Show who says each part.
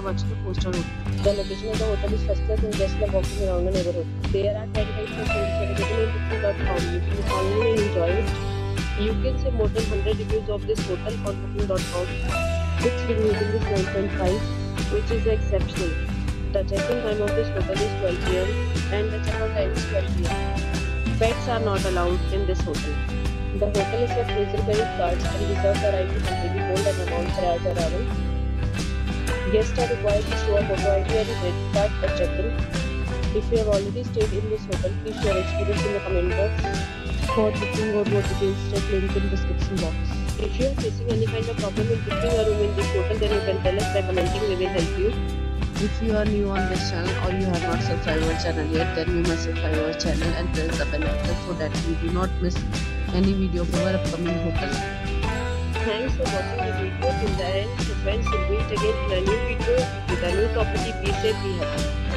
Speaker 1: watching a 4-star hotel. The location of the hotel is first class and guests love walking around the neighborhood. There are 10 types of rooms available in booking.com. You can call in and enjoy it. You can see more than 100 reviews of this hotel on booking.com. Its review rating is 9.5, which is exceptional. The check-in time of this hotel is 12 p.m. and the check-out time is 12 p.m. Pets are not allowed in this hotel. The hotel accepts major credit cards and reserves the right to completely hold an amount prior to arrival. Guests are required to show a photo ID and credit card at check-in. If you have already stayed in this hotel, please share experience in the comment box. For booking or more details, check link in description box. If you are facing any kind of problem in booking a room in this hotel, then you can tell us by commenting. We will help you. If you are new on this channel or you have not subscribed our channel yet, then you must subscribe our channel and press the bell icon so that you do not miss any video of our upcoming hotel. Thanks for watching the video till the end. So friends, we'll meet again in a new video with a new property. Be safe, be happy.